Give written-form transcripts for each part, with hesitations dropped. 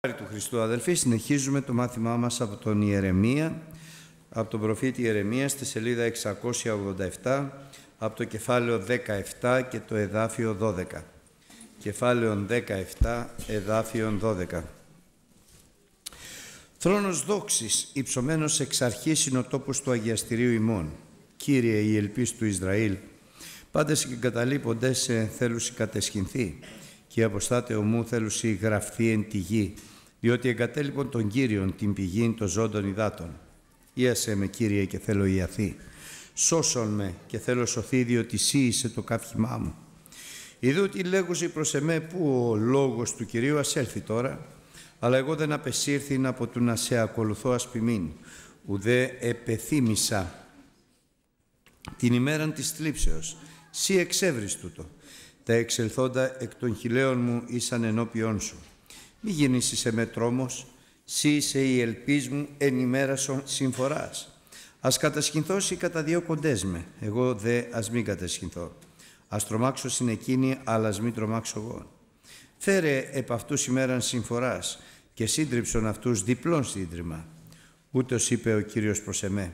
Του Χριστού, αδελφοί, συνεχίζουμε το μάθημά μας από τον Ιερεμία, από τον προφήτη Ιερεμία στη σελίδα 687, από το κεφάλαιο 17 και το εδάφιο 12. Κεφάλαιο 17, εδάφιο 12. Θρόνος δόξης, υψωμένος εξ αρχής είναι ο τόπος του αγιαστηρίου ημών. Κύριε, η ελπίς του Ισραήλ, πάντες και εγκαταλείποντες σε θέλουσι κατεσχυνθεί, και η αποστάτε ομού θέλουσι γραφθεί εν τη γη, διότι εγκατέλειπον τον Κύριον την πηγήν των ζώντων υδάτων. Ήασε με, Κύριε, και θέλω ιαθεί. Σώσον με και θέλω σωθεί, διότι σύ είσαι το καύχημά μου. Ιδού τι λέγουσι προς εμέ, που ο λόγος του Κυρίου ας έλθει τώρα, αλλά εγώ δεν απεσύρθην από του να σε ακολουθώ ασπιμήν, ουδέ επεθύμησα την ημέραν της θλίψεως, σύ εξεύρεις τούτο. Τα εξελθόντα εκ των χιλέων μου ήσαν ενώπιόν σου. Μη γίνεις σε με τρόμος, σύ είσαι η ελπίς μου εν ημέρα συμφοράς. Ας κατασχυνθώσει κατά δύο κοντές με, εγώ δε ας μην κατασχυνθώ. Ας τρομάξω συν εκείνη, αλλά ας μην τρομάξω εγώ. Φέρε επ' αυτούς ημέραν συμφοράς και σύντριψον αυτούς διπλών σύντριμα. Ούτως είπε ο Κύριος προς εμέ.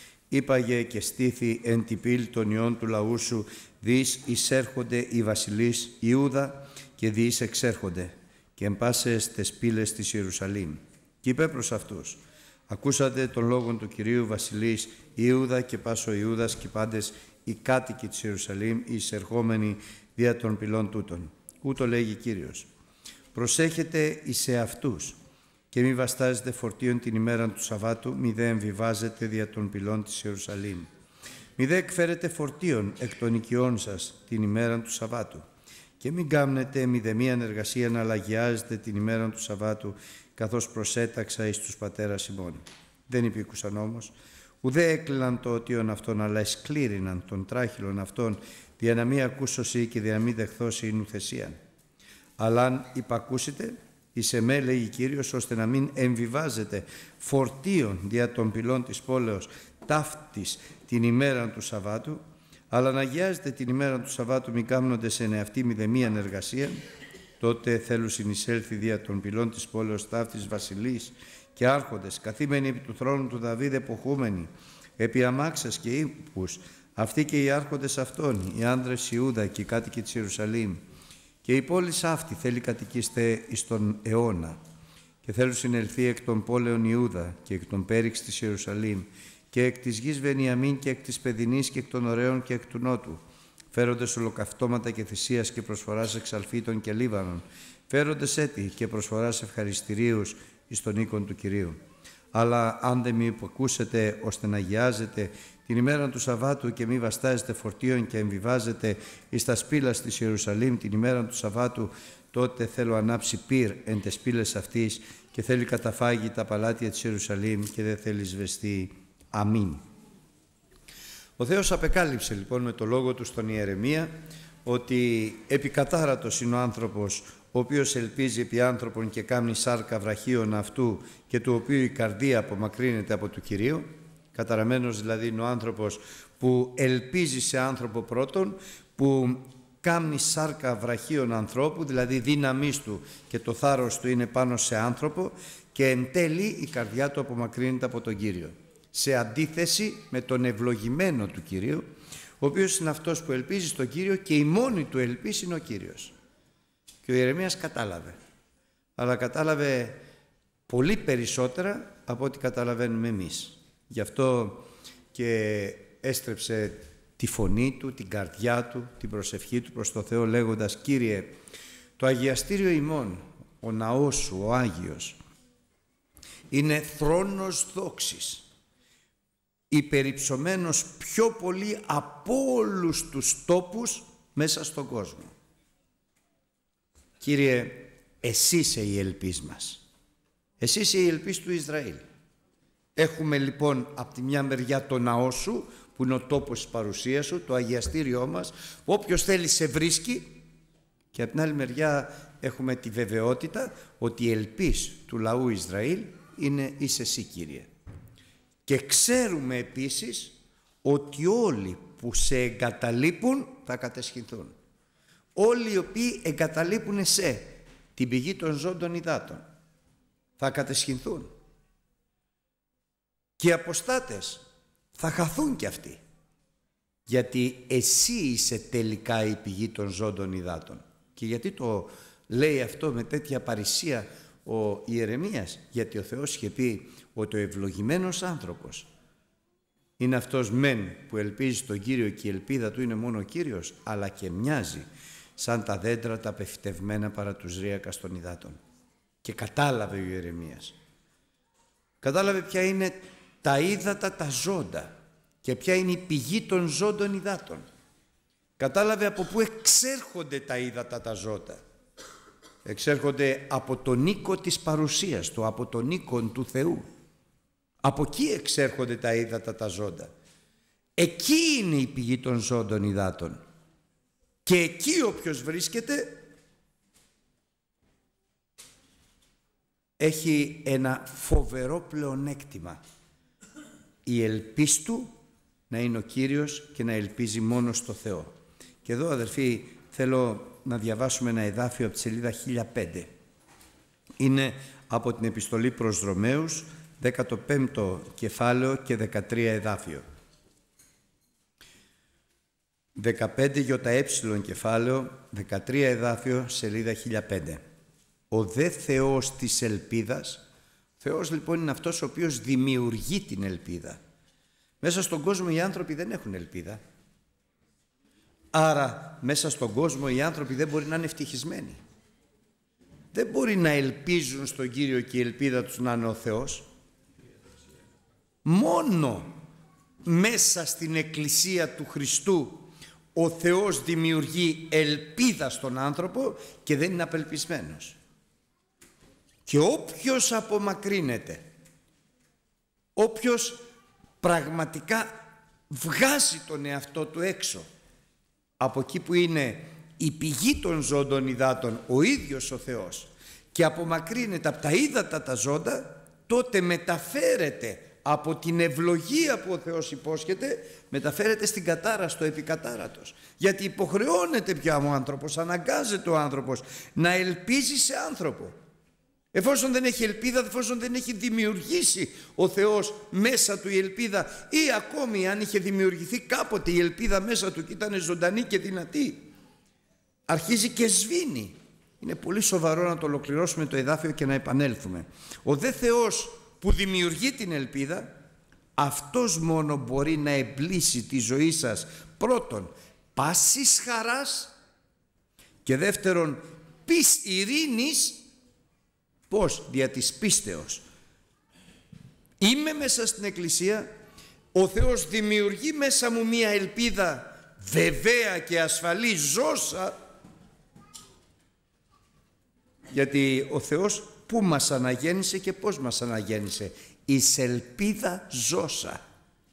Είπαγε και στήθη εν τη πύλη των ιών του λαού σου, διείς εισέρχονται οι βασιλείς Ιούδα και διείς εξέρχονται, και εν πάσες τες πύλες της Ιερουσαλήμ. Και είπε προς αυτούς, ακούσατε τον λόγον του Κυρίου βασιλείς Ιούδα και πάσο Ιούδας και πάντες οι κάτοικοι της Ιερουσαλήμ, οι εισερχόμενοι δια των πυλών τούτων. Ούτω λέγει Κύριος, προσέχετε εις εαυτούς και μη βαστάζετε φορτίον την ημέρα του Σαββάτου, μη δε εμβιβάζετε δια των πυλών της Ιερουσαλήμ. Μη δε εκφέρετε φορτίον εκ των οικειών σας την ημέρα του Σαββάτου. Και μην κάμνετε μη δε μίαν εργασία να αλλαγιάζετε την ημέρα του Σαββάτου, καθώς προσέταξα εις τους πατέρας ημών. Δεν υπήκουσαν όμως, ουδέ έκλειναν το οτίον αυτόν, αλλά εσκλήριναν τον τράχυλον αυτόν, δια να μη ακούσωσι και δια να μη δεχθώσει η νουθεσίαν. Αλλά αν υπακούσετε, εις εμέ, λέγει Κύριος, ώστε να μην εμβιβάζετε φορτίον δια των πυλών της πόλεως ταύτης την ημέρα του Σαββάτου, αλλά να αγιάζετε την ημέρα του Σαββάτου μη κάμνοντες εν εαυτή μη δε μίαν εργασία, τότε θέλουν συνεισέλθει δια των πυλών της πόλεως ταύτης βασιλείς και άρχοντες, καθήμενοι επί του θρόνου του Δαβίδ εποχούμενοι, επί αμάξας και ύπους, αυτοί και οι άρχοντες αυτών, οι άνδρες Ιούδα και οι κάτοικοι της Ιερουσαλήμ. Και η πόλη αυτή θέλει κατοικήστε εις τον αιώνα, και θέλουν συνελθεί εκ των πόλεων Ιούδα και εκ των πέριξ της Ιερουσαλήμ και εκ της γης Βενιαμίν και εκ της Παιδινής και εκ των ωραίων και εκ του νότου, φέροντες ολοκαυτώματα και θυσίας και προσφοράς εξαλφίτων και λίβανων, φέροντες έτη και προσφοράς ευχαριστηρίους εις τον οίκον του Κυρίου. Αλλά αν δεν μη υποκούσετε ώστε να αγιάζετε την ημέρα του Σαββάτου και μη βαστάζετε φορτίον και εμβιβάζετε εις τα σπήλας της Ιερουσαλήμ την ημέρα του Σαββάτου, τότε θέλω ανάψει πυρ εν τες πύλες αυτής και θέλει καταφάγει τα παλάτια της Ιερουσαλήμ και δεν θέλει σβεστεί. Αμήν. Ο Θεός απεκάλυψε λοιπόν με το λόγο του στον Ιερεμία ότι επικατάρατος είναι ο άνθρωπος ο οποίος ελπίζει επί άνθρωπον και κάμνει σάρκα βραχίων αυτού και του οποίου η καρδία απομακρύνεται από του Κυρίου. Καταραμένος δηλαδή είναι ο άνθρωπος που ελπίζει σε άνθρωπο πρώτον, που κάμνει σάρκα βραχίων ανθρώπου, δηλαδή δύναμής του και το θάρρος του είναι πάνω σε άνθρωπο, και εν τέλει η καρδιά του απομακρύνεται από τον Κύριο. Σε αντίθεση με τον ευλογημένο του Κυρίου, ο οποίος είναι αυτός που ελπίζει στον Κύριο και η μόνη του ελπίση είναι ο Κύριος. Και ο Ιερεμίας κατάλαβε, αλλά κατάλαβε πολύ περισσότερα από ό,τι καταλαβαίνουμε εμείς. Γι' αυτό και έστρεψε τη φωνή του, την καρδιά του, την προσευχή του προς το Θεό λέγοντας, Κύριε, το αγιαστήριο ημών, ο ναός σου, ο Άγιος, είναι θρόνος δόξης, υπερυψωμένος πιο πολύ από όλους τους τόπους μέσα στον κόσμο. Κύριε, εσύ είσαι η ελπίς μας. Εσύ είσαι η ελπίς του Ισραήλ. Έχουμε λοιπόν από τη μια μεριά το ναό σου, που είναι ο τόπος της παρουσίας σου, το αγιαστήριό μας, που όποιος θέλει σε βρίσκει, και από την άλλη μεριά έχουμε τη βεβαιότητα ότι η ελπίς του λαού Ισραήλ είσαι εσύ, Κύριε. Και ξέρουμε επίσης ότι όλοι που σε εγκαταλείπουν θα κατεσχυνθούν. Όλοι οι οποίοι εγκαταλείπουν την πηγή των ζώντων υδάτων. θα κατεσχυνθούν. Και οι αποστάτες θα χαθούν κι αυτοί. Γιατί εσύ είσαι τελικά η πηγή των ζώντων υδάτων. Και γιατί το λέει αυτό με τέτοια παρησία ο Ιερεμίας? Γιατί ο Θεός είχε πει ότι ο ευλογημένος άνθρωπος είναι αυτός μεν που ελπίζει στον Κύριο και η ελπίδα του είναι μόνο ο Κύριος, αλλά και μοιάζει σαν τα δέντρα τα πεφυτευμένα παρά τους ρύακας των υδάτων. Και κατάλαβε ο Ιερεμίας. Κατάλαβε ποια είναι τα ύδατα τα ζώντα και ποια είναι η πηγή των ζώντων υδάτων. Κατάλαβε από πού εξέρχονται τα ύδατα τα ζώντα. Εξέρχονται από τον οίκο της παρουσίας του, από τον οίκο του Θεού. Από εκεί εξέρχονται τα ύδατα τα ζώντα. Εκεί είναι η πηγή των ζώντων υδάτων. Και εκεί όποιος βρίσκεται έχει ένα φοβερό πλεονέκτημα. Η ελπίς του να είναι ο Κύριος και να ελπίζει μόνο στο Θεό. Και εδώ, αδερφοί, θέλω να διαβάσουμε ένα εδάφιο από τη σελίδα 1005. Είναι από την επιστολή προς Ρωμαίους, 15ο κεφάλαιο και 13 εδάφιο. 15 ΙΕ κεφάλαιο, 13 εδάφιο, σελίδα 1005. Ο δε Θεός της ελπίδας, Θεός λοιπόν είναι αυτός ο οποίος δημιουργεί την ελπίδα. Μέσα στον κόσμο οι άνθρωποι δεν έχουν ελπίδα. Άρα μέσα στον κόσμο οι άνθρωποι δεν μπορεί να είναι ευτυχισμένοι. Δεν μπορεί να ελπίζουν στον Κύριο και η ελπίδα τους να είναι ο Θεός. Μόνο μέσα στην Εκκλησία του Χριστού ο Θεός δημιουργεί ελπίδα στον άνθρωπο και δεν είναι απελπισμένος. Και όποιος απομακρύνεται, όποιος πραγματικά βγάζει τον εαυτό του έξω από εκεί που είναι η πηγή των ζώντων υδάτων, ο ίδιος ο Θεός, και απομακρύνεται από τα ύδατα τα ζώντα, τότε μεταφέρεται από την ευλογία που ο Θεός υπόσχεται, μεταφέρεται στην κατάρα, στο επικατάρατος. Γιατί υποχρεώνεται πια ο άνθρωπος, αναγκάζεται ο άνθρωπος να ελπίζει σε άνθρωπο. Εφόσον δεν έχει ελπίδα, εφόσον δεν έχει δημιουργήσει ο Θεός μέσα του η ελπίδα, ή ακόμη αν είχε δημιουργηθεί κάποτε η ελπίδα μέσα του και ήταν ζωντανή και δυνατή, αρχίζει και σβήνει. Είναι πολύ σοβαρό να το ολοκληρώσουμε το εδάφιο και να επανέλθουμε. Ο δε Θεός που δημιουργεί την ελπίδα, αυτός μόνο μπορεί να εμπλήσει τη ζωή σας, πρώτον πάσης χαράς και δεύτερον ειρήνης. Πώς? Δια της πίστεως. Είμαι μέσα στην Εκκλησία, ο Θεός δημιουργεί μέσα μου μία ελπίδα βεβαία και ασφαλή, ζώσα, γιατί ο Θεός πού μας αναγέννησε και πώς μας αναγέννησε? Εις ελπίδα ζώσα.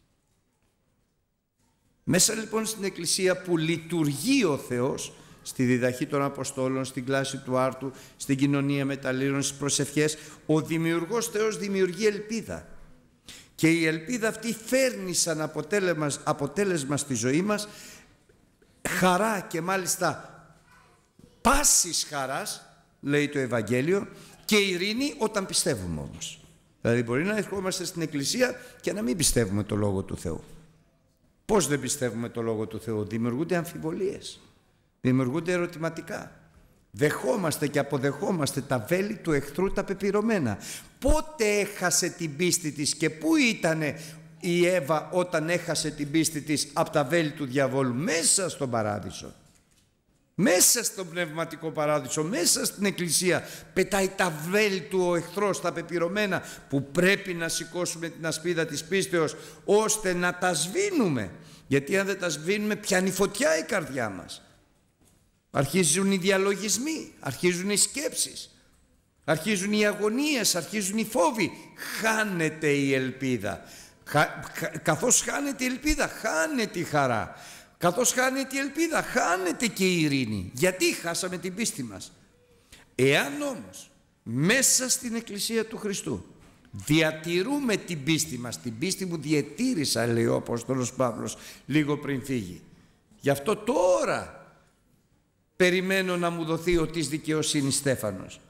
Μέσα λοιπόν στην Εκκλησία που λειτουργεί ο Θεός, στη διδαχή των Αποστόλων, στην κλάση του άρτου, στην κοινωνία μεταλλήλων, στις προσευχές, ο δημιουργός Θεός δημιουργεί ελπίδα. Και η ελπίδα αυτή φέρνει σαν αποτέλεσμα στη ζωή μας χαρά, και μάλιστα πάσης χαράς, λέει το Ευαγγέλιο, και ειρήνη όταν πιστεύουμε όμως. Δηλαδή μπορεί να ερχόμαστε στην Εκκλησία και να μην πιστεύουμε το Λόγο του Θεού. Πώς δεν πιστεύουμε το Λόγο του Θεού? Δημιουργούνται αμφιβολίες. Δημιουργούνται ερωτηματικά. Δεχόμαστε και αποδεχόμαστε τα βέλη του εχθρού τα πεπειρωμένα. Πότε έχασε την πίστη της και πού ήτανε η Εύα όταν έχασε την πίστη της από τα βέλη του διαβόλου? Μέσα στον παράδεισο. Μέσα στον πνευματικό παράδεισο, μέσα στην Εκκλησία πετάει τα βέλη του ο εχθρός τα πεπειρωμένα, που πρέπει να σηκώσουμε την ασπίδα της πίστεως ώστε να τα σβήνουμε. Γιατί αν δεν τα σβήνουμε πιάνει φωτιά η καρδιά μας. Αρχίζουν οι διαλογισμοί, αρχίζουν οι σκέψεις, αρχίζουν οι αγωνίες, αρχίζουν οι φόβοι. Χάνεται η ελπίδα. Καθώς χάνεται η ελπίδα, χάνεται η χαρά. Καθώς χάνεται η ελπίδα, χάνεται και η ειρήνη. Γιατί χάσαμε την πίστη μας? Εάν όμως μέσα στην Εκκλησία του Χριστού διατηρούμε την πίστη μας, την πίστη που διατήρησα, λέει ο Απόστολος Παύλος λίγο πριν φύγει, γι' αυτό τώρα περιμένω να μου δοθεί ο της δικαιοσύνης στέφανος.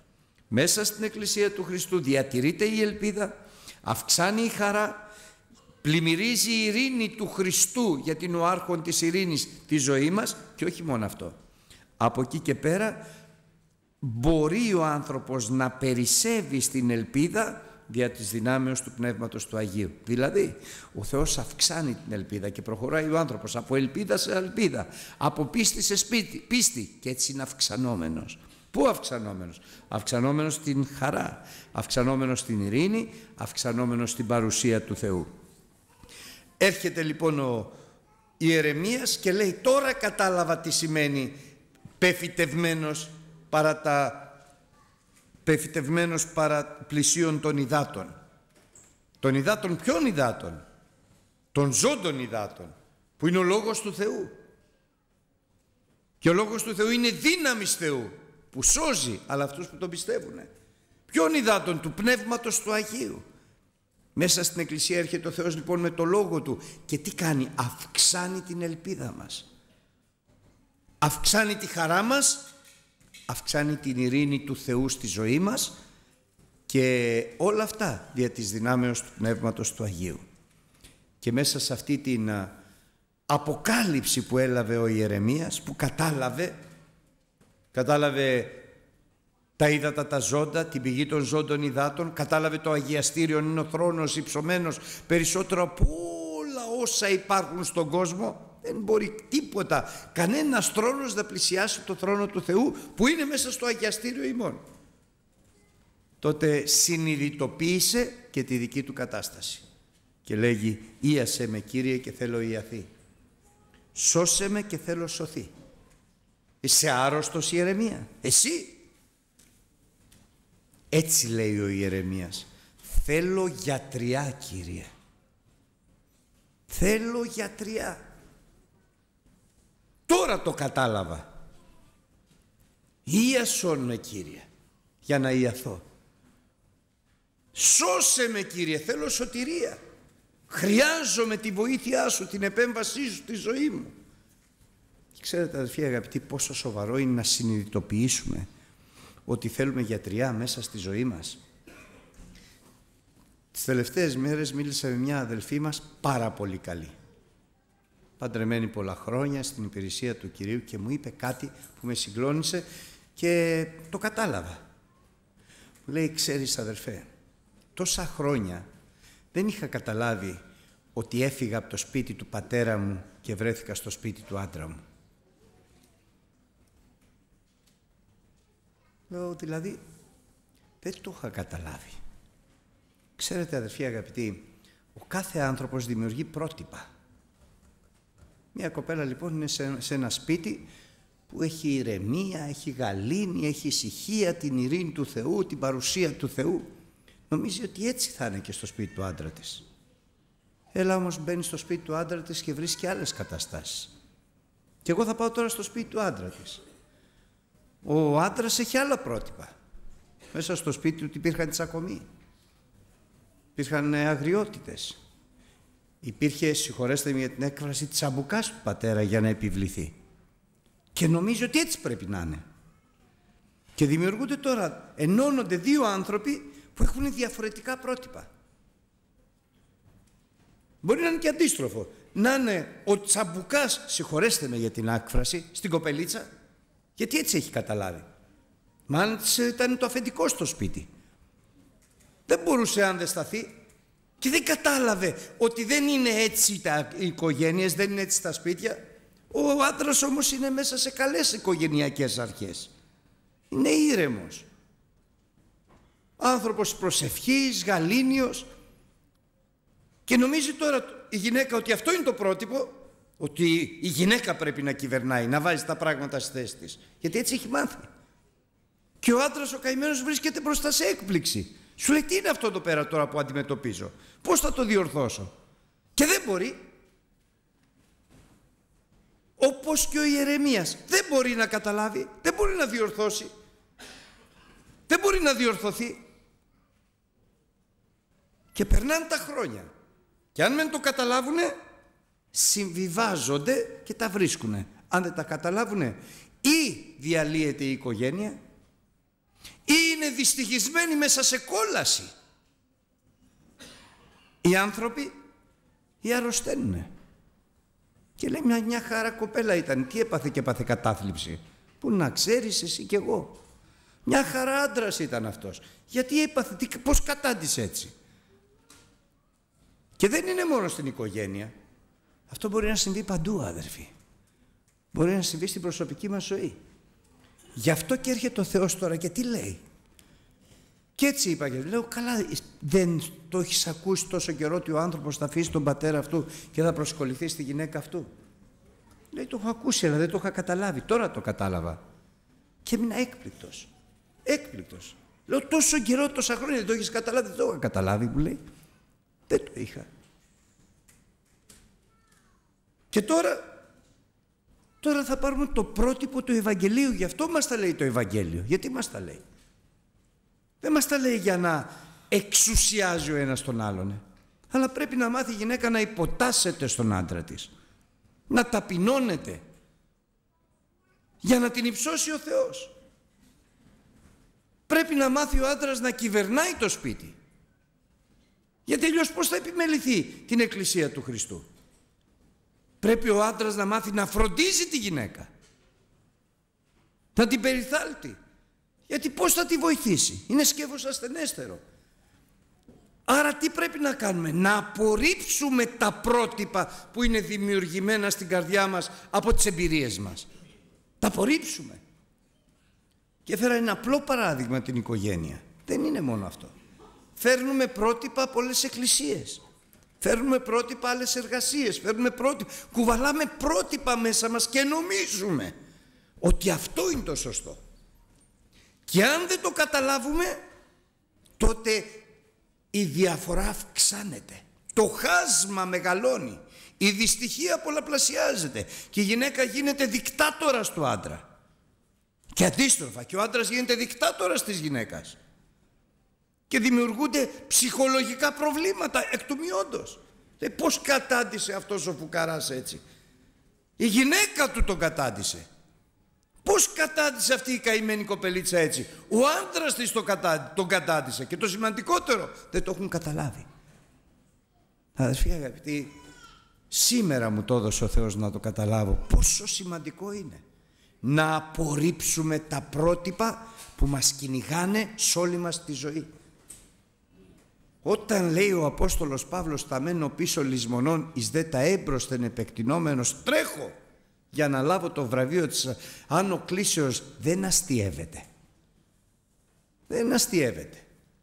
Μέσα στην Εκκλησία του Χριστού διατηρείται η ελπίδα, αυξάνει η χαρά, πλημμυρίζει η ειρήνη του Χριστού, γιατί είναι ο άρχον της ειρήνης τη ζωή μας, και όχι μόνο αυτό. Από εκεί και πέρα μπορεί ο άνθρωπος να περισσεύει στην ελπίδα δια της δυνάμεως του Πνεύματος του Αγίου. Δηλαδή ο Θεός αυξάνει την ελπίδα και προχωράει ο άνθρωπος από ελπίδα σε ελπίδα, από πίστη σε πίστη, και έτσι είναι αυξανόμενος. Πού αυξανόμενος? Αυξανόμενος στην χαρά, αυξανόμενος στην ειρήνη, αυξανόμενος στην παρουσία του Θεού. Έρχεται λοιπόν ο Ιερεμίας και λέει: τώρα κατάλαβα τι σημαίνει πεφυτευμένος παρά πλησίων των υδάτων. Των υδάτων, ποιων υδάτων? Των ζώντων υδάτων, που είναι ο Λόγος του Θεού. Και ο Λόγος του Θεού είναι δύναμης Θεού, που σώζει, αλλά αυτούς που τον πιστεύουν. Ποιον υδάτων? Του Πνεύματος του Αγίου. Μέσα στην Εκκλησία έρχεται ο Θεός λοιπόν με το Λόγο Του, και τι κάνει? Αυξάνει την ελπίδα μας, αυξάνει τη χαρά μας, αυξάνει την ειρήνη του Θεού στη ζωή μας, και όλα αυτά δια της δυνάμεως του Πνεύματος του Αγίου. Και μέσα σε αυτή την αποκάλυψη που έλαβε ο Ιερεμίας, που κατάλαβε τα ύδατα τα ζώντα, την πηγή των ζώντων υδάτων, κατάλαβε το αγιαστήριο είναι ο θρόνος υψωμένος περισσότερο από όλα όσα υπάρχουν στον κόσμο. Δεν μπορεί τίποτα, κανένας θρόνος να πλησιάσει το θρόνο του Θεού που είναι μέσα στο αγιαστήριο ημών. Τότε συνειδητοποίησε και τη δική του κατάσταση και λέγει: ίασέ με Κύριε και θέλω ιαθεί, σώσε με και θέλω σωθεί. Είσαι άρρωστος, Ιερεμία? Εσύ? Έτσι λέει ο Ιερεμίας: θέλω γιατριά, Κύριε, θέλω γιατριά. Τώρα το κατάλαβα. Ίασον με, Κύριε, για να ιαθώ. Σώσε με, Κύριε, θέλω σωτηρία. Χρειάζομαι τη βοήθειά Σου, την επέμβασή Σου στη ζωή μου. Και ξέρετε, αδελφοί αγαπητοί, πόσο σοβαρό είναι να συνειδητοποιήσουμε ότι θέλουμε γιατριά μέσα στη ζωή μας. Τις τελευταίες μέρες μίλησα με μια αδελφή μας πάρα πολύ καλή, παντρεμένη πολλά χρόνια στην υπηρεσία του Κυρίου, και μου είπε κάτι που με συγκλώνησε και το κατάλαβα. Μου λέει: ξέρεις, αδελφέ, τόσα χρόνια δεν είχα καταλάβει ότι έφυγα από το σπίτι του πατέρα μου και βρέθηκα στο σπίτι του άντρα μου. Λέω: δηλαδή δεν το είχα καταλάβει. Ξέρετε, αδελφοί αγαπητοί, ο κάθε άνθρωπος δημιουργεί πρότυπα. Μια κοπέλα λοιπόν είναι σε ένα σπίτι που έχει ηρεμία, έχει γαλήνη, έχει ησυχία, την ειρήνη του Θεού, την παρουσία του Θεού. Νομίζει ότι έτσι θα είναι και στο σπίτι του άντρα της. Έλα όμως, μπαίνει στο σπίτι του άντρα της και βρίσκει άλλες καταστάσεις. Και εγώ θα πάω τώρα στο σπίτι του άντρα της. Ο άντρας έχει άλλα πρότυπα. Μέσα στο σπίτι του υπήρχαν τσακωμοί, υπήρχαν αγριότητες, υπήρχε, συγχωρέστε με για την έκφραση, τσαμπουκάς του πατέρα για να επιβληθεί. Και νομίζω ότι έτσι πρέπει να είναι. Και δημιουργούνται τώρα, ενώνονται δύο άνθρωποι που έχουν διαφορετικά πρότυπα. Μπορεί να είναι και αντίστροφο. Να είναι ο τσαμπουκάς, συγχωρέστε με για την έκφραση, στην κοπελίτσα, γιατί έτσι έχει καταλάβει. Μα αν ήταν το αφεντικό στο σπίτι, δεν μπορούσε αν δεν σταθεί, και δεν κατάλαβε ότι δεν είναι έτσι οι οικογένειες, δεν είναι έτσι τα σπίτια. Ο άντρας όμως είναι μέσα σε καλές οικογενειακές αρχές. Είναι ήρεμος, άνθρωπος προσευχής, γαλήνιος, και νομίζει τώρα η γυναίκα ότι αυτό είναι το πρότυπο, ότι η γυναίκα πρέπει να κυβερνάει, να βάζει τα πράγματα στη θέση της, γιατί έτσι έχει μάθει. Και ο άντρας ο καημένος βρίσκεται μπροστά σε έκπληξη. Σου λέει: τι είναι αυτό εδώ πέρα τώρα που αντιμετωπίζω, πώς θα το διορθώσω? Και δεν μπορεί. Όπως και ο Ιερεμίας δεν μπορεί να καταλάβει, δεν μπορεί να διορθώσει, δεν μπορεί να διορθωθεί. Και περνάνε τα χρόνια, και αν δεν το καταλάβουνε, συμβιβάζονται και τα βρίσκουνε. Αν δεν τα καταλάβουνε, ή διαλύεται η οικογένεια, ή είναι δυστυχισμένοι μέσα σε κόλαση. Οι άνθρωποι οι αρρωσταίνουνε. Και λέει μια χαρά κοπέλα ήταν. Τι έπαθε και έπαθε κατάθλιψη? Πού να ξέρεις εσύ κι εγώ. Μια χαρά άντρας ήταν αυτός. Γιατί έπαθε, πώς κατάντησε έτσι? Και δεν είναι μόνο στην οικογένεια. Αυτό μπορεί να συμβεί παντού, αδερφοί. Μπορεί να συμβεί στην προσωπική μας ζωή. Γι' αυτό και έρχεται ο Θεός τώρα και τι λέει? Και έτσι είπα και λέω, καλά, δεν το έχεις ακούσει τόσο καιρό ότι ο άνθρωπος θα αφήσει τον πατέρα αυτού και θα προσκοληθεί στη γυναίκα αυτού? Λέει, το έχω ακούσει, αλλά δεν το είχα καταλάβει. Τώρα το κατάλαβα. Και έμεινα έκπληκτος. Έκπληκτος. Λέω, τόσο καιρό, τόσα χρόνια δεν το έχεις καταλάβει? Δεν το είχα καταλάβει, μου λέει. Δεν το είχα. Και τώρα θα πάρουμε το πρότυπο του Ευαγγελίου. Γι' αυτό μας τα λέει το Ευαγγέλιο. Γιατί μας τα λέει? Δεν μας τα λέει για να εξουσιάζει ο ένας τον άλλον. Αλλά πρέπει να μάθει η γυναίκα να υποτάσσεται στον άντρα της. Να ταπεινώνεται. Για να την υψώσει ο Θεός. Πρέπει να μάθει ο άντρας να κυβερνάει το σπίτι. Γιατί αλλιώς πώς θα επιμεληθεί την Εκκλησία του Χριστού? Πρέπει ο άντρας να μάθει να φροντίζει τη γυναίκα. Να την περιθάλπτει. Γιατί πώς θα τη βοηθήσει? Είναι σκεύος ασθενέστερο. Άρα τι πρέπει να κάνουμε? Να απορρίψουμε τα πρότυπα που είναι δημιουργημένα στην καρδιά μας από τις εμπειρίες μας. Τα απορρίψουμε. Και έφερα ένα απλό παράδειγμα, την οικογένεια. Δεν είναι μόνο αυτό. Φέρνουμε πρότυπα από όλες τις εκκλησίες. Φέρνουμε πρότυπα άλλες εργασίες. Φέρνουμε πρότυπα. Κουβαλάμε πρότυπα μέσα μας και νομίζουμε ότι αυτό είναι το σωστό. Και αν δεν το καταλάβουμε, τότε η διαφορά αυξάνεται. Το χάσμα μεγαλώνει. Η δυστυχία πολλαπλασιάζεται. Και η γυναίκα γίνεται δικτάτορας του άντρα. Και αντίστροφα. Και ο άντρας γίνεται δικτάτορας της γυναίκας. Και δημιουργούνται ψυχολογικά προβλήματα εκ του μειόντος. Πώς κατάντησε αυτός ο φουκαράς έτσι? Η γυναίκα του τον κατάντησε. Πώς κατάντησε αυτή η καημένη κοπελίτσα έτσι? Ο άντρας της τον κατάντησε. Και το σημαντικότερο, δεν το έχουν καταλάβει. Αδερφοί αγαπητοί, σήμερα μου το έδωσε ο Θεός να το καταλάβω πόσο σημαντικό είναι να απορρίψουμε τα πρότυπα που μας κυνηγάνε σε όλη μας τη ζωή. Όταν λέει ο Απόστολος Παύλος, θα μένω πίσω λησμονών εις δε τα έμπροσθεν επεκτηνόμενος, τρέχω για να λάβω το βραβείο της άνω κλήσεως, δεν αστιεύεται. Δεν αστιεύεται.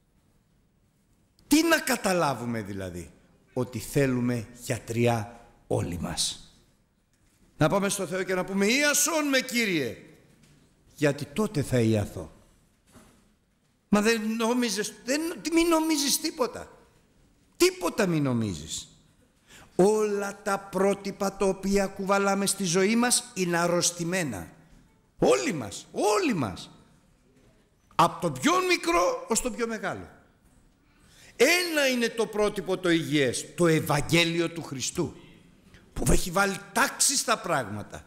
Τι να καταλάβουμε δηλαδή? Ότι θέλουμε γιατριά όλοι μας. Να πάμε στο Θεό και να πούμε, ιασόν με Κύριε, γιατί τότε θα ιαθώ. Μα δεν νόμιζες, μην νομίζεις τίποτα. Τίποτα μην νομίζεις. Όλα τα πρότυπα τα οποία κουβαλάμε στη ζωή μας είναι αρρωστημένα. Όλοι μας, όλοι μας. Από το πιο μικρό ως το πιο μεγάλο. Ένα είναι το πρότυπο το υγιές, το Ευαγγέλιο του Χριστού, που έχει βάλει τάξη στα πράγματα.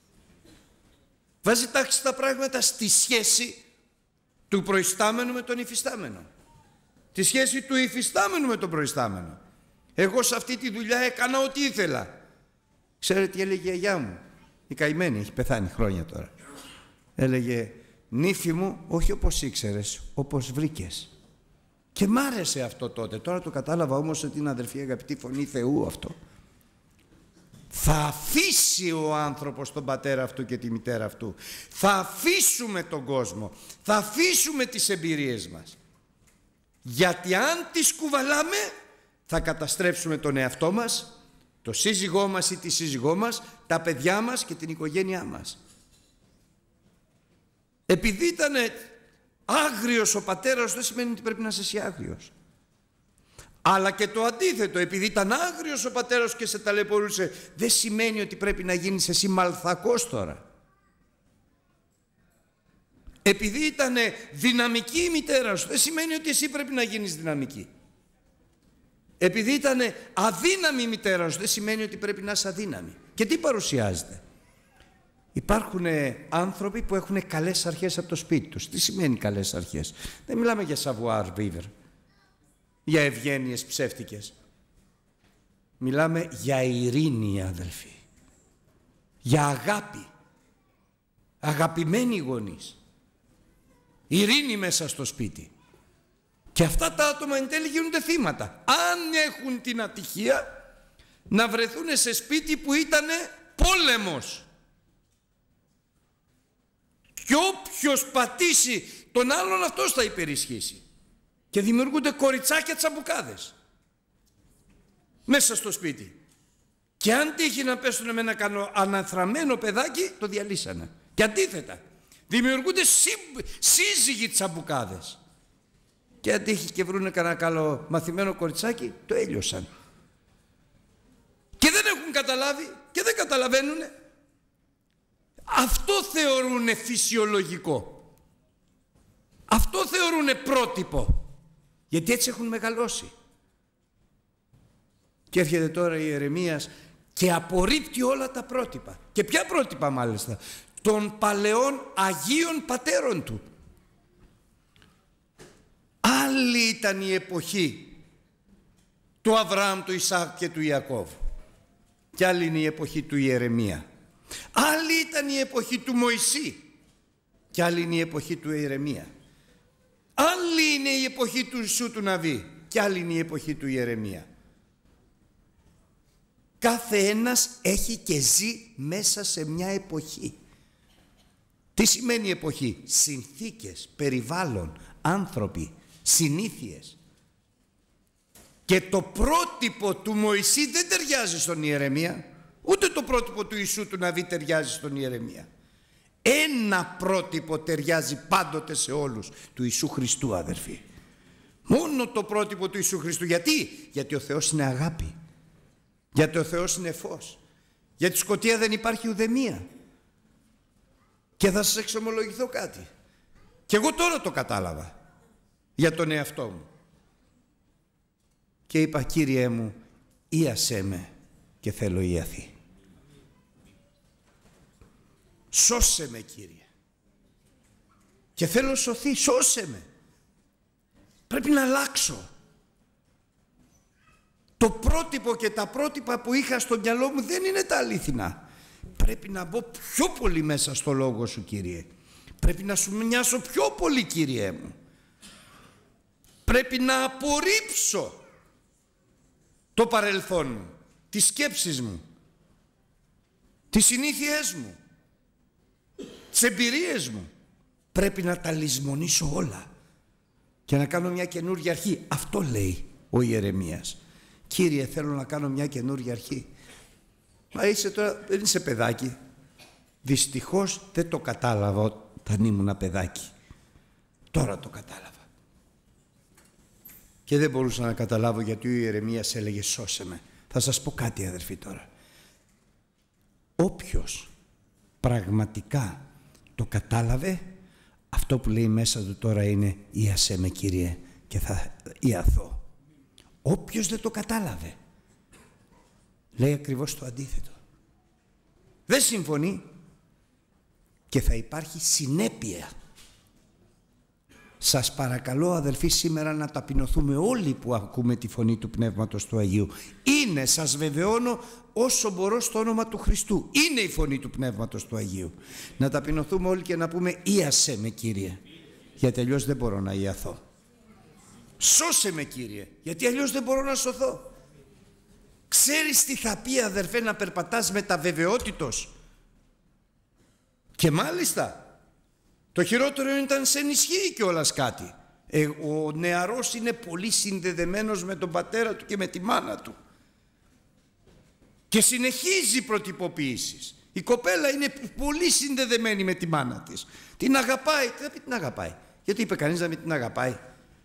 Βάζει τάξη στα πράγματα στη σχέση του προϊστάμενου με τον υφιστάμενο. Τη σχέση του υφιστάμενου με τον προϊστάμενο. Εγώ σε αυτή τη δουλειά έκανα ό,τι ήθελα. Ξέρετε τι έλεγε η γιαγιά μου? Η καημένη, έχει πεθάνει χρόνια τώρα. Έλεγε, νύφη μου, όχι όπως ήξερες, όπως βρήκες. Και μ' άρεσε αυτό τότε. Τώρα το κατάλαβα όμως ότι είναι, αδερφή αγαπητή, φωνή Θεού αυτό. Θα αφήσει ο άνθρωπος τον πατέρα αυτού και τη μητέρα αυτού. Θα αφήσουμε τον κόσμο. Θα αφήσουμε τις εμπειρίες μας. Γιατί αν τις κουβαλάμε, θα καταστρέψουμε τον εαυτό μας, το σύζυγό μας ή τη σύζυγό μας, τα παιδιά μας και την οικογένειά μας. Επειδή ήταν άγριος ο πατέρας, δεν σημαίνει ότι πρέπει να είσαι εσύ άγριος. Αλλά και το αντίθετο, επειδή ήταν άγριος ο πατέρας και σε ταλαιπωρούσε, δεν σημαίνει ότι πρέπει να γίνεις εσύ μαλθακός τώρα. Επειδή ήταν δυναμική η μητέρα σου, δεν σημαίνει ότι εσύ πρέπει να γίνεις δυναμική. Επειδή ήταν αδύναμη η μητέρα σου, δεν σημαίνει ότι πρέπει να είσαι αδύναμη. Και τι παρουσιάζεται? Υπάρχουν άνθρωποι που έχουν καλές αρχές από το σπίτι τους. Τι σημαίνει καλές αρχές? Δεν μιλάμε για savoir vivre, για ευγένειες ψεύτικες. Μιλάμε για ειρήνη, αδελφοί. Για αγάπη. Αγαπημένοι γονείς. Ειρήνη μέσα στο σπίτι. Και αυτά τα άτομα εν τέλει γίνονται θύματα. Αν έχουν την ατυχία να βρεθούν σε σπίτι που ήταν πόλεμος. Και όποιος πατήσει τον άλλον, αυτός θα υπερισχύσει. Και δημιουργούνται κοριτσάκια τσαμπουκάδες μέσα στο σπίτι. Και αν τύχει να πέσουν με ένα αναθραμμένο παιδάκι, το διαλύσανε. Και αντίθετα, δημιουργούνται σύζυγοι τσαμπουκάδες. Και αν τύχει και βρούνε κανένα καλό μαθημένο κοριτσάκι, το έλειωσαν. Και δεν έχουν καταλάβει και δεν καταλαβαίνουν. Αυτό θεωρούν φυσιολογικό. Αυτό θεωρούν πρότυπο. Γιατί έτσι έχουν μεγαλώσει. Και έρχεται τώρα η Ιερεμίας και απορρίπτει όλα τα πρότυπα. Και ποια πρότυπα μάλιστα? Των παλαιών Αγίων Πατέρων του. Άλλη ήταν η εποχή του Αβραάμ, του Ισαάκ και του Ιακώβ. Και άλλη είναι η εποχή του Ιερεμία. Άλλη ήταν η εποχή του Μωυσή. Και άλλη είναι η εποχή του Ιερεμία. Άλλη είναι η εποχή του Ιησού του Ναβί. Και άλλη είναι η εποχή του Ιερεμία. Κάθε ένας έχει και ζει μέσα σε μια εποχή. Τι σημαίνει εποχή? Συνθήκες, περιβάλλον, άνθρωποι, συνήθειες. Και το πρότυπο του Μωυσή δεν ταιριάζει στον Ιερεμία, ούτε το πρότυπο του Ιησού του Ναβί ταιριάζει στον Ιερεμία. Ένα πρότυπο ταιριάζει πάντοτε σε όλους, του Ιησού Χριστού, αδερφοί. Μόνο το πρότυπο του Ιησού Χριστού. Γιατί? Γιατί ο Θεός είναι αγάπη. Γιατί ο Θεός είναι φως. Γιατί σκοτία δεν υπάρχει ουδεμία. Και θα σας εξομολογηθώ κάτι. Και εγώ τώρα το κατάλαβα για τον εαυτό μου. Και είπα, Κύριέ μου, ίασέ με και θέλω ιαθεί. Σώσε με, Κύριε. Και θέλω σωθεί, σώσε με. Πρέπει να αλλάξω. Το πρότυπο και τα πρότυπα που είχα στο μυαλό μου δεν είναι τα αλήθινα. Πρέπει να μπω πιο πολύ μέσα στο λόγο σου, Κύριε. Πρέπει να σου μοιάσω πιο πολύ, Κύριέ μου. Πρέπει να απορρίψω το παρελθόν μου, τις σκέψεις μου, τις συνήθειές μου, τις εμπειρίες μου. Πρέπει να τα λησμονήσω όλα και να κάνω μια καινούργια αρχή. Αυτό λέει ο Ιερεμίας. Κύριε, θέλω να κάνω μια καινούργια αρχή. Μα είσαι τώρα, δεν είσαι παιδάκι. Δυστυχώς δεν το κατάλαβα όταν ήμουν παιδάκι. Τώρα το κατάλαβα. Και δεν μπορούσα να καταλάβω γιατί ο Ιερεμίας έλεγε σώσε με. Θα σας πω κάτι, αδερφοί, τώρα. Όποιος πραγματικά το κατάλαβε, αυτό που λέει μέσα του τώρα είναι ίασέ με, Κύριε, και θα ιαθώ. Όποιος δεν το κατάλαβε, λέει ακριβώς το αντίθετο. Δεν συμφωνεί και θα υπάρχει συνέπεια. Σας παρακαλώ, αδελφοί, σήμερα να ταπεινωθούμε όλοι που ακούμε τη φωνή του Πνεύματος του Αγίου. Είναι, σας βεβαιώνω, όσο μπορώ στο όνομα του Χριστού. Είναι η φωνή του Πνεύματος του Αγίου. Να ταπεινωθούμε όλοι και να πούμε ίασέ με, Κύριε, γιατί αλλιώς δεν μπορώ να ιαθώ. Σώσε με, Κύριε, γιατί αλλιώς δεν μπορώ να σωθώ. Ξέρεις τι θα πει, αδερφέ, να περπατάς με τα βεβαιότητος? Και μάλιστα το χειρότερο ήταν σε ενισχύει κιόλας κάτι. Ο νεαρός είναι πολύ συνδεδεμένος με τον πατέρα του και με τη μάνα του. Και συνεχίζει προτυποποίησεις. Η κοπέλα είναι πολύ συνδεδεμένη με τη μάνα της. Την αγαπάει. Τι θα πει την αγαπάει? Γιατί είπε κανείς να μην την αγαπάει?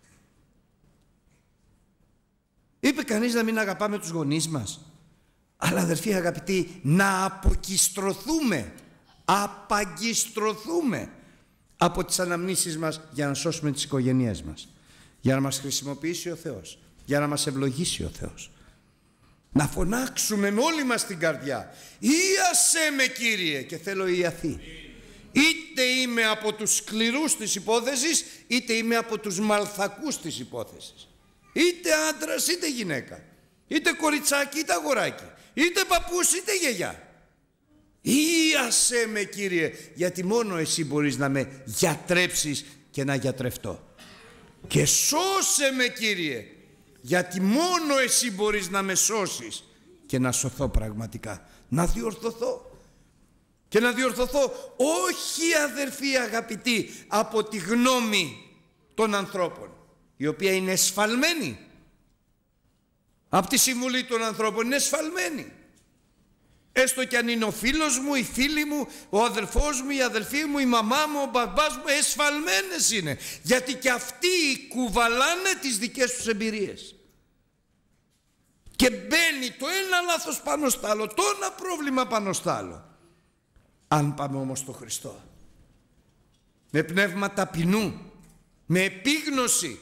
Είπε κανείς να μην αγαπάμε τους γονείς μας? Αλλά, αδερφοί αγαπητοί, να αποκιστρωθούμε, απαγκιστρωθούμε από τις αναμνήσεις μας για να σώσουμε τις οικογένειές μας, για να μας χρησιμοποιήσει ο Θεός, για να μας ευλογήσει ο Θεός. Να φωνάξουμε με όλη μας την καρδιά, Ήιασέ με Κύριε, και θέλω ιαθεί. Είτε είμαι από τους σκληρούς της υπόθεσης, είτε είμαι από τους μαλθακούς της υπόθεσης. Είτε άντρας είτε γυναίκα, είτε κοριτσάκι είτε αγοράκι, είτε παππούς είτε γιαγιά. Ήιασέ με Κύριε, γιατί μόνο εσύ μπορείς να με γιατρέψεις και να γιατρευτώ. Και σώσε με Κύριε, γιατί μόνο εσύ μπορείς να με σώσεις και να σωθώ πραγματικά, να διορθωθώ. Και να διορθωθώ όχι, αδερφοί αγαπητοί, από τη γνώμη των ανθρώπων, η οποία είναι εσφαλμένη. Από τη συμβουλή των ανθρώπων είναι εσφαλμένη. Έστω κι αν είναι ο φίλος μου, η φίλη μου, ο αδελφός μου, η αδελφή μου, η μαμά μου, ο μπαμπάς μου, εσφαλμένες είναι. Γιατί και αυτοί κουβαλάνε τις δικές τους εμπειρίες. Και μπαίνει το ένα λάθος πάνω στο άλλο, το ένα πρόβλημα πάνω στο άλλο. Αν πάμε όμως στο Χριστό, με πνεύμα ταπεινού, με επίγνωση,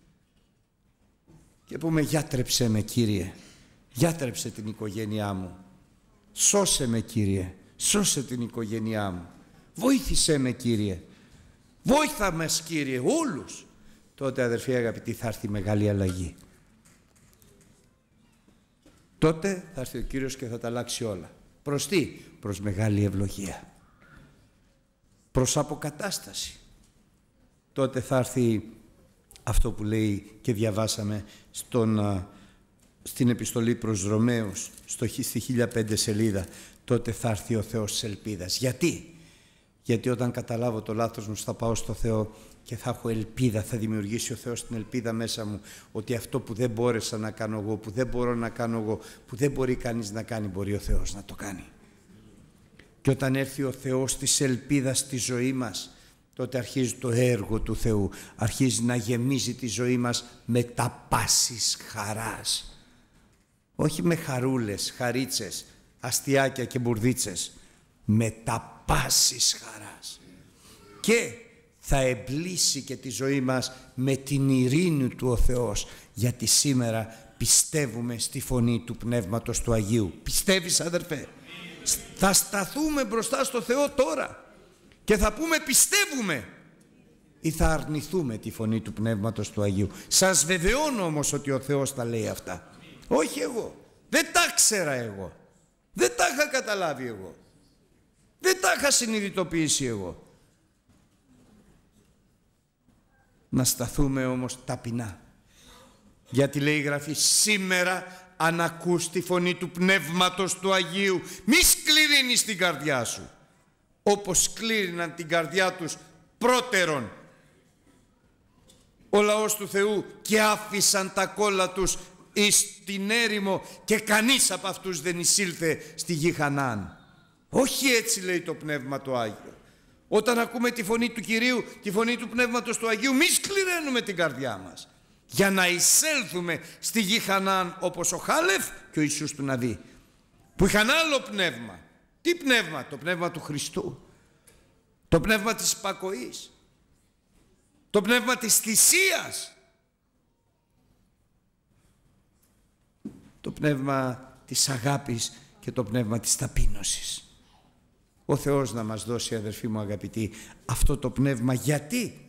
και πούμε γιατρέψε με Κύριε, γιατρέψε την οικογένειά μου, σώσε με Κύριε, σώσε την οικογένειά μου, βοήθησέ με Κύριε, βόηθα μας Κύριε, όλους. Τότε αδερφοί αγαπητοί θα έρθει μεγάλη αλλαγή. Τότε θα έρθει ο Κύριος και θα τα αλλάξει όλα. Προς τι? Προς μεγάλη ευλογία, προς αποκατάσταση. Τότε θα έρθει αυτό που λέει και διαβάσαμε στην επιστολή προς Ρωμαίους, στη 1005 σελίδα. Τότε θα έρθει ο Θεός της ελπίδας. Γιατί? Γιατί όταν καταλάβω το λάθος μου θα πάω στο Θεό και θα έχω ελπίδα, θα δημιουργήσει ο Θεός την ελπίδα μέσα μου, ότι αυτό που δεν μπόρεσα να κάνω εγώ, που δεν μπορώ να κάνω εγώ, που δεν μπορεί κανείς να κάνει, μπορεί ο Θεός να το κάνει. Και όταν έρθει ο Θεός της ελπίδας στη ζωή μας, τότε αρχίζει το έργο του Θεού, αρχίζει να γεμίζει τη ζωή μας με τα πάσης χαράς. Όχι με χαρούλες, χαρίτσες, αστιάκια και μπουρδίτσες, με τα πάσης χαράς. Και θα εμπλήσει και τη ζωή μας με την ειρήνη του ο Θεός, γιατί σήμερα πιστεύουμε στη φωνή του Πνεύματος του Αγίου. Πιστεύεις, αδερφέ? Θα σταθούμε μπροστά στο Θεό τώρα και θα πούμε πιστεύουμε, ή θα αρνηθούμε τη φωνή του Πνεύματος του Αγίου. Σας βεβαιώνω όμως ότι ο Θεός τα λέει αυτά. Όχι εγώ. Δεν τα ξέρα εγώ. Δεν τα είχα καταλάβει εγώ. Δεν τα είχα συνειδητοποιήσει εγώ. Να σταθούμε όμως ταπεινά. Γιατί λέει η Γραφή, σήμερα αν ακούς τη φωνή του Πνεύματος του Αγίου, μη σκληρύνεις την καρδιά σου, όπως σκλήριναν την καρδιά τους πρώτερον ο λαός του Θεού και άφησαν τα κόλλα τους εις την έρημο και κανείς από αυτούς δεν εισήλθε στη γη Χαναάν. Όχι έτσι λέει το Πνεύμα το Άγιο. Όταν ακούμε τη φωνή του Κυρίου, τη φωνή του Πνεύματος του Αγίου, μη σκληραίνουμε την καρδιά μας, για να εισέλθουμε στη γη Χαναάν όπως ο Χάλεφ και ο Ιησούς του Ναβί, που είχαν άλλο πνεύμα. Τι πνεύμα? Το πνεύμα του Χριστού, το πνεύμα της υπακοής, το πνεύμα της θυσίας, το πνεύμα της αγάπης και το πνεύμα της ταπείνωσης. Ο Θεός να μας δώσει, αδερφοί μου αγαπητοί, αυτό το πνεύμα. Γιατί?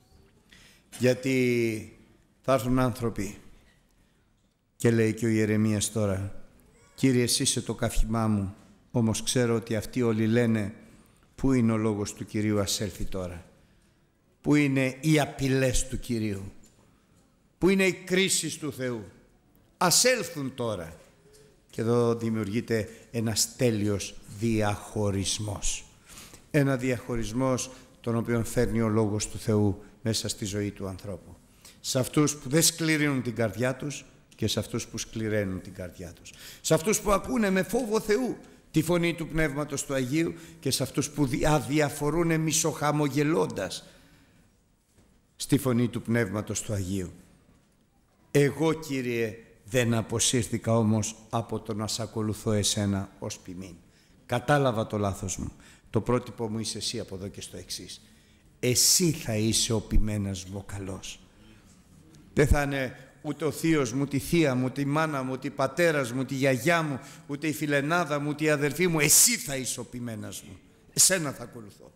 Γιατί θα έρθουν άνθρωποι και λέει και ο Ιερεμίας τώρα, Κύριε εσύ είσαι το καύχημά μου, όμως ξέρω ότι αυτοί όλοι λένε, πού είναι ο λόγος του Κυρίου, ας έλθει τώρα. Πού είναι οι απειλές του Κυρίου, πού είναι οι κρίσεις του Θεού, ας έλθουν τώρα. Και εδώ δημιουργείται ένας τέλειος διαχωρισμός. Ένα διαχωρισμός τον οποίο φέρνει ο Λόγος του Θεού μέσα στη ζωή του ανθρώπου. Σε αυτούς που δεν σκληρύνουν την καρδιά τους και σε αυτούς που σκληραίνουν την καρδιά τους. Σε αυτούς που ακούνε με φόβο Θεού τη φωνή του Πνεύματος του Αγίου και σε αυτούς που αδιαφορούν μισοχαμογελώντας στη φωνή του Πνεύματος του Αγίου. Εγώ, Κύριε, δεν αποσύρθηκα όμως από το να σ' ακολουθώ εσένα ως ποιμήν. Κατάλαβα το λάθος μου. Το πρότυπο μου είσαι εσύ από εδώ και στο εξής. Εσύ θα είσαι ο ποιμένας βοκαλός. Δεν θα είναι ούτε ο θείος μου, ούτε η θεία μου, ούτε η μάνα μου, ούτε η πατέρας μου, ούτε η γιαγιά μου, ούτε η φιλενάδα μου, ούτε η αδερφή μου. Εσύ θα είσαι ο ποιμένας μου. Εσένα θα ακολουθώ.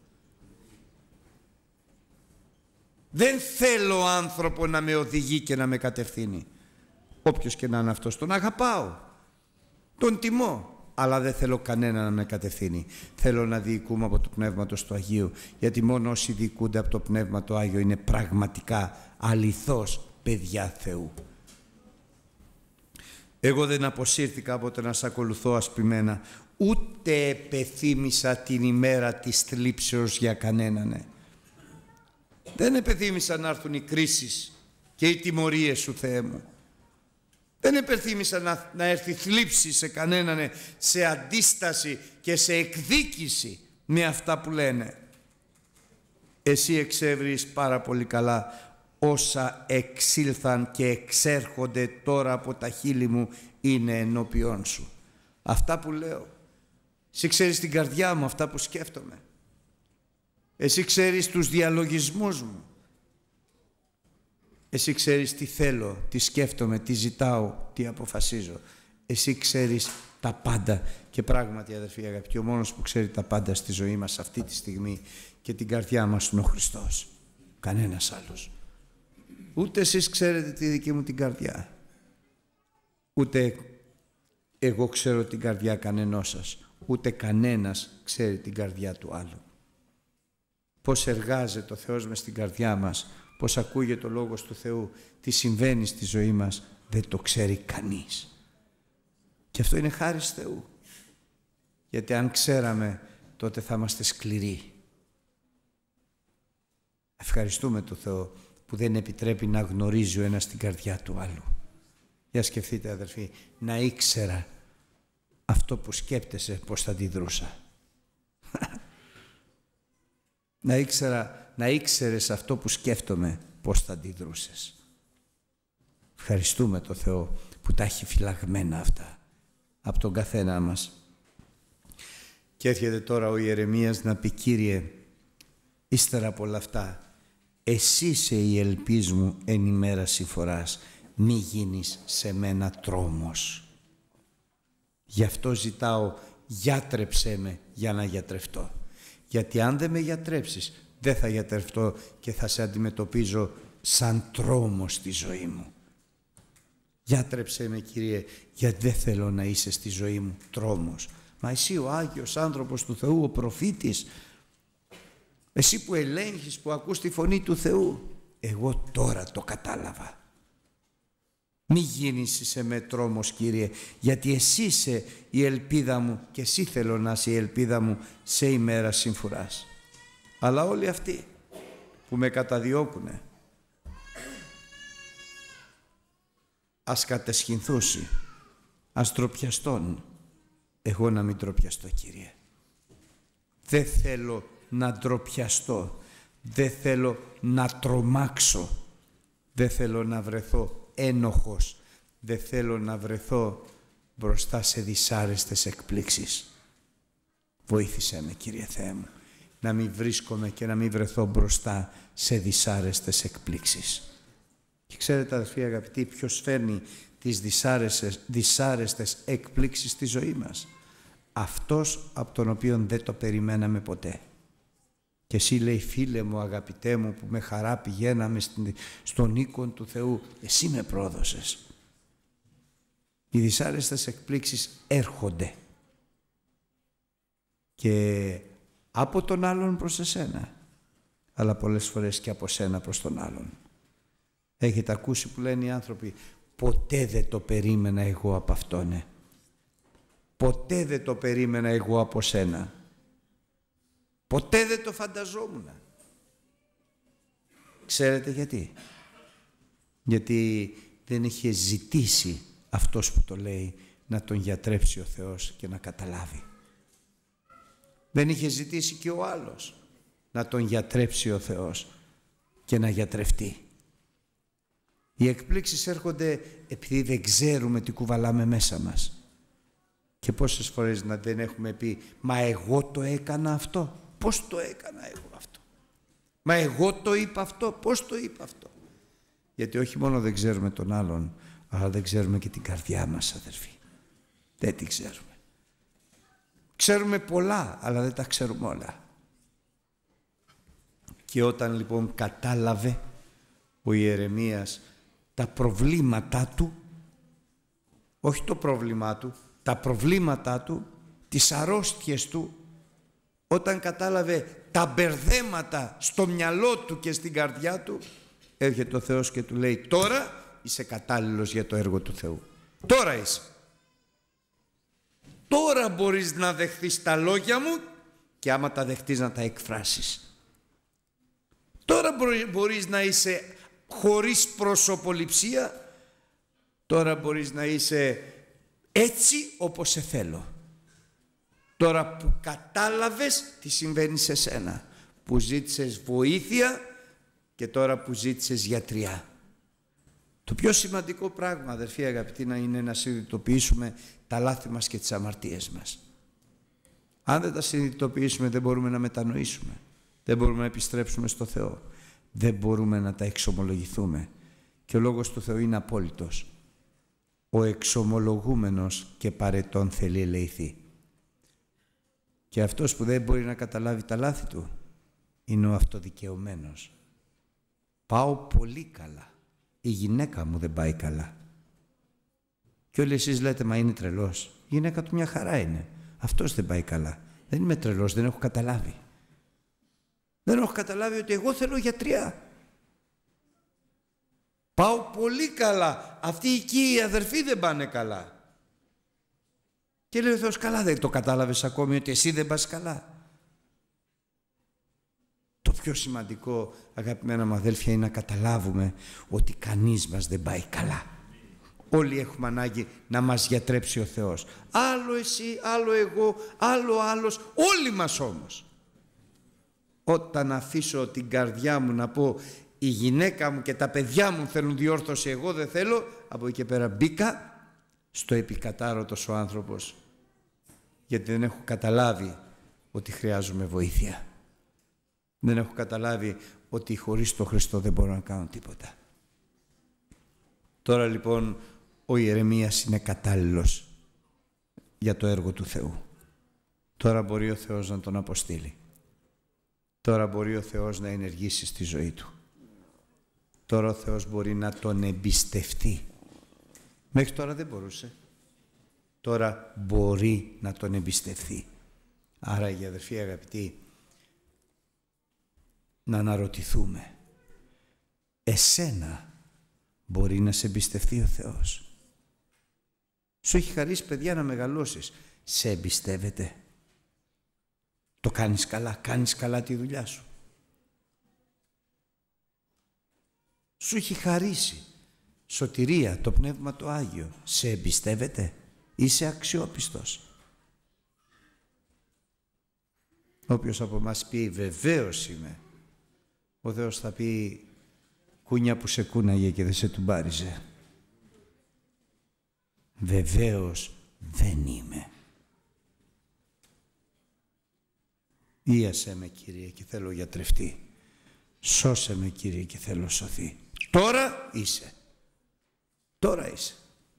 Δεν θέλω άνθρωπο να με οδηγεί και να με κατευθύνει. Όποιος και να είναι αυτός, τον αγαπάω, τον τιμώ, αλλά δεν θέλω κανένα να με κατευθύνει. Θέλω να διοικούμε από το Πνεύμα του Αγίου, γιατί μόνο όσοι διοικούνται από το Πνεύμα το Άγιο είναι πραγματικά αληθώς παιδιά Θεού. Εγώ δεν αποσύρθηκα από το να σ' ακολουθώ ασπημένα, ούτε επεθύμησα την ημέρα της θλίψεως για κανέναν. Δεν επεθύμησα να έρθουν οι κρίσεις και οι τιμωρίες σου, Θεέ μου. Δεν επεθύμησα να έρθει θλίψη σε κανέναν, σε αντίσταση και σε εκδίκηση με αυτά που λένε. Εσύ εξεύρεις πάρα πολύ καλά όσα εξήλθαν και εξέρχονται τώρα από τα χείλη μου είναι ενώπιόν σου. Αυτά που λέω. Εσύ ξέρεις την καρδιά μου, αυτά που σκέφτομαι. Εσύ ξέρεις τους διαλογισμούς μου. Εσύ ξέρεις τι θέλω, τι σκέφτομαι, τι ζητάω, τι αποφασίζω. Εσύ ξέρεις τα πάντα. Και πράγματι, αδερφοί αγαπητοί, ο μόνος που ξέρει τα πάντα στη ζωή μας αυτή τη στιγμή και την καρδιά μας είναι ο Χριστός. Κανένας άλλος. Ούτε εσείς ξέρετε τη δική μου την καρδιά. Ούτε εγώ ξέρω την καρδιά κανενός σας. Ούτε κανένας ξέρει την καρδιά του άλλου. Πώς εργάζεται ο Θεός μες στην καρδιά μας, πώς ακούγεται ο Λόγος του Θεού, τι συμβαίνει στη ζωή μας, δεν το ξέρει κανείς. Και αυτό είναι χάρις Θεού. Γιατί αν ξέραμε, τότε θα είμαστε σκληροί. Ευχαριστούμε τον Θεό που δεν επιτρέπει να γνωρίζει ο ένας την καρδιά του άλλου. Για σκεφτείτε, αδερφοί, να ήξερα αυτό που σκέπτεσαι πώς θα αντιδρούσα. Να ήξερες αυτό που σκέφτομαι πώς θα αντιδρούσες. Ευχαριστούμε τον Θεό που τα έχει φυλαγμένα αυτά από τον καθένα μας. Και έρχεται τώρα ο Ιερεμίας να πει: Κύριε, ύστερα από όλα αυτά, εσύ είσαι η ελπίς μου εν ημέρα συμφοράς, μη γίνεις σε μένα τρόμος. Γι' αυτό ζητάω, γιατρέψέ με για να γιατρευτώ. Γιατί αν δεν με γιατρέψεις, δεν θα γιατρευτώ και θα σε αντιμετωπίζω σαν τρόμο στη ζωή μου. Γιατρέψέ με, Κύριε, γιατί δεν θέλω να είσαι στη ζωή μου τρόμος. Μα εσύ ο Άγιος άνθρωπος του Θεού, ο προφήτης, εσύ που ελέγχεις, που ακούς τη φωνή του Θεού, εγώ τώρα το κατάλαβα. Μη γίνεις σε με τρόμος, Κύριε, γιατί εσύ είσαι η ελπίδα μου και εσύ θέλω να είσαι η ελπίδα μου σε ημέρα συμφοράς. Αλλά όλοι αυτοί που με καταδιώκουνε, ας κατεσχυνθούσι, ας ντροπιαστούν. Εγώ να μην ντροπιαστώ, Κύριε. Δεν θέλω να ντροπιαστώ. Δεν θέλω να τρομάξω. Δεν θέλω να βρεθώ ένοχος. Δεν θέλω να βρεθώ μπροστά σε δυσάρεστες εκπλήξεις. Βοήθησέ με, Κύριε Θεέ μου, να μην βρίσκομαι και να μην βρεθώ μπροστά σε δυσάρεστες εκπλήξεις. Και ξέρετε, αδελφοί αγαπητοί, ποιος φέρνει τις δυσάρεστες εκπλήξεις στη ζωή μας? Αυτός από τον οποίο δεν το περιμέναμε ποτέ. Και εσύ, λέει, φίλε μου, αγαπητέ μου, που με χαρά πηγαίναμε στον οίκον του Θεού, εσύ με πρόδωσες. Οι δυσάρεστες εκπλήξεις έρχονται και από τον άλλον προς εσένα, αλλά πολλές φορές και από σένα προς τον άλλον. Έχετε ακούσει που λένε οι άνθρωποι: ποτέ δεν το περίμενα εγώ από αυτόν, ποτέ δεν το περίμενα εγώ από σένα, ποτέ δεν το φανταζόμουν. Ξέρετε γιατί? Γιατί δεν είχε ζητήσει αυτός που το λέει να τον γιατρέψει ο Θεός και να καταλάβει. Δεν είχε ζητήσει και ο άλλος να τον γιατρέψει ο Θεός και να γιατρευτεί. Οι εκπλήξεις έρχονται επειδή δεν ξέρουμε τι κουβαλάμε μέσα μας. Και πόσες φορές να δεν έχουμε πει: μα εγώ το έκανα αυτό. Πώς το έκανα εγώ αυτό? Μα εγώ το είπα αυτό. Πώς το είπα αυτό? Γιατί όχι μόνο δεν ξέρουμε τον άλλον, αλλά δεν ξέρουμε και την καρδιά μας, αδερφοί. Δεν την ξέρουμε. Ξέρουμε πολλά, αλλά δεν τα ξέρουμε όλα. Και όταν λοιπόν κατάλαβε ο Ιερεμίας τα προβλήματά του, όχι το πρόβλημά του, τα προβλήματά του, τις αρρώστιες του, όταν κατάλαβε τα μπερδέματα στο μυαλό του και στην καρδιά του, έρχεται ο Θεός και του λέει: τώρα είσαι κατάλληλος για το έργο του Θεού. Τώρα είσαι. Τώρα μπορείς να δεχθείς τα λόγια μου και άμα τα δεχτείς να τα εκφράσεις. Τώρα μπορείς να είσαι χωρίς προσωποληψία. Τώρα μπορείς να είσαι έτσι όπως σε θέλω. Τώρα που κατάλαβες τι συμβαίνει σε σένα, που ζήτησες βοήθεια και τώρα που ζήτησες γιατριά. Το πιο σημαντικό πράγμα, αδερφοί αγαπητοί, είναι να συνειδητοποιήσουμε τα λάθη μας και τις αμαρτίες μας. Αν δεν τα συνειδητοποιήσουμε δεν μπορούμε να μετανοήσουμε. Δεν μπορούμε να επιστρέψουμε στο Θεό. Δεν μπορούμε να τα εξομολογηθούμε. Και ο λόγος του Θεού είναι απόλυτος. Ο εξομολογούμενος και παρετών θέλει ελεηθεί. Και αυτός που δεν μπορεί να καταλάβει τα λάθη του είναι ο αυτοδικαιωμένος. Πάω πολύ καλά. Η γυναίκα μου δεν πάει καλά. Και όλοι εσείς λέτε, μα είναι τρελός. Η γυναίκα του μια χαρά είναι. Αυτός δεν πάει καλά. Δεν είμαι τρελός, δεν έχω καταλάβει. Δεν έχω καταλάβει ότι εγώ θέλω γιατριά. Πάω πολύ καλά. Αυτοί εκεί οι αδερφοί δεν πάνε καλά. Και λέει ο Θεός, καλά, δεν το κατάλαβες ακόμη ότι εσύ δεν πας καλά. Το πιο σημαντικό, αγαπημένα μου αδέλφια, είναι να καταλάβουμε ότι κανείς μας δεν πάει καλά. Όλοι έχουμε ανάγκη να μας γιατρέψει ο Θεός. Άλλο εσύ, άλλο εγώ, άλλο άλλος, όλοι μας όμως. Όταν αφήσω την καρδιά μου να πω η γυναίκα μου και τα παιδιά μου θέλουν διόρθωση, εγώ δεν θέλω, από εκεί και πέρα μπήκα στο επικατάρωτος ο άνθρωπος, γιατί δεν έχω καταλάβει ότι χρειάζομαι βοήθεια. Δεν έχω καταλάβει ότι χωρίς τον Χριστό δεν μπορώ να κάνω τίποτα. Τώρα λοιπόν ο Ιερεμίας είναι κατάλληλος για το έργο του Θεού. Τώρα μπορεί ο Θεός να τον αποστείλει. Τώρα μπορεί ο Θεός να ενεργήσει στη ζωή του. Τώρα ο Θεός μπορεί να τον εμπιστευτεί. Μέχρι τώρα δεν μπορούσε. Τώρα μπορεί να τον εμπιστευτεί. Άρα, οι αδερφοί αγαπητοί, να αναρωτηθούμε. Εσένα μπορεί να σε εμπιστευτεί ο Θεός. Σου έχει χαρίσει παιδιά να μεγαλώσεις. Σε εμπιστεύεται. Το κάνεις καλά. Κάνεις καλά τη δουλειά σου. Σου έχει χαρίσει σωτηρία, το Πνεύμα το Άγιο. Σε εμπιστεύεται. Είσαι αξιόπιστος. Όποιος από μας πει βεβαίως είμαι, ο Θεός θα πει κούνια που σε κούναγε και δεν σε τουμπάριζε. Βεβαίως δεν είμαι. Ίασέ με Κύριε και θέλω γιατρευτεί. Σώσε με Κύριε και θέλω σωθεί. Τώρα είσαι. Τώρα είσαι.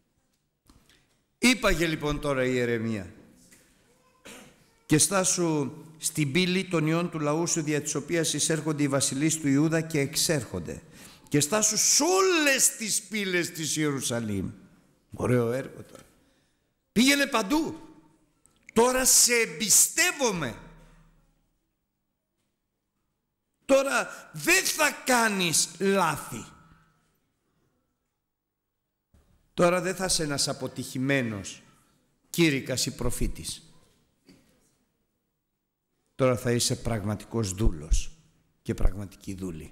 Είπαγε λοιπόν τώρα η Ιερεμία. Και στάσου στην πύλη των ιών του λαού σου, δια της οποίας εισέρχονται οι βασιλείς του Ιούδα και εξέρχονται. Και στάσου σ' όλες τις πύλες της Ιερουσαλήμ. Ωραίο έργο τώρα. Πήγαινε παντού. Τώρα σε εμπιστεύομαι. Τώρα δεν θα κάνεις λάθη. Τώρα δεν θα είσαι ένας αποτυχημένος κήρυκας ή προφήτης. Τώρα θα είσαι πραγματικός δούλος και πραγματική δούλη.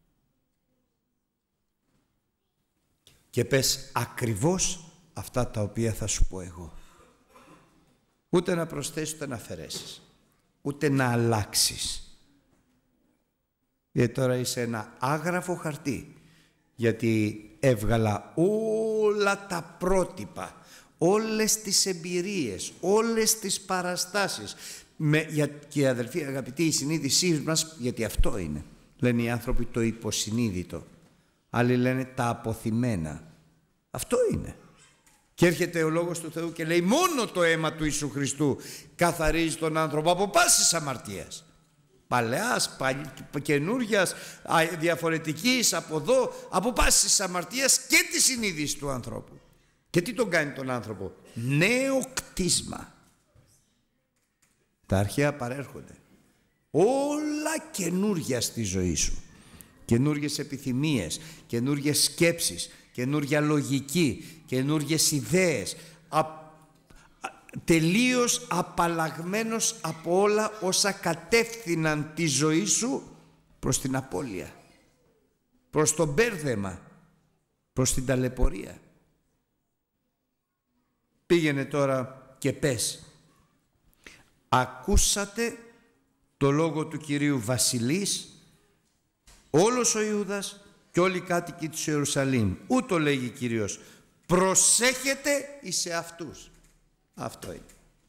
Και πες ακριβώς αυτά τα οποία θα σου πω εγώ. Ούτε να προσθέσεις, ούτε να αφαιρέσεις. Ούτε να αλλάξεις. Γιατί τώρα είσαι ένα άγραφο χαρτί. Γιατί έβγαλα όλα τα πρότυπα, όλες τις εμπειρίες, όλες τις παραστάσεις. Και αδελφοί αγαπητοί, η συνείδησή μας, γιατί αυτό είναι, λένε οι άνθρωποι, το υποσυνείδητο. Άλλοι λένε τα αποθυμένα. Αυτό είναι. Και έρχεται ο Λόγος του Θεού και λέει μόνο το αίμα του Ιησού Χριστού καθαρίζει τον άνθρωπο από πάσης αμαρτίας. Παλαιάς, καινούργιας, διαφορετικής, από εδώ, από πάσης αμαρτίας και τη συνείδηση του ανθρώπου. Και τι τον κάνει τον άνθρωπο? Νέο κτίσμα. Τα αρχαία παρέρχονται. Όλα καινούργια στη ζωή σου. Καινούργιες επιθυμίες, καινούργιες σκέψεις, καινούργια λογική, καινούργιες ιδέες. Τελείως απαλλαγμένος από όλα όσα κατεύθυναν τη ζωή σου προς την απώλεια, προς το μπέρδεμα, προς την ταλαιπωρία. Πήγαινε τώρα και πες: ακούσατε το λόγο του Κυρίου Βασιλής, όλος ο Ιούδας και όλοι οι κάτοικοι της Ιερουσαλήμ. Ούτω λέγει Κύριος, προσέχετε εις εαυτούς. Αυτό είναι.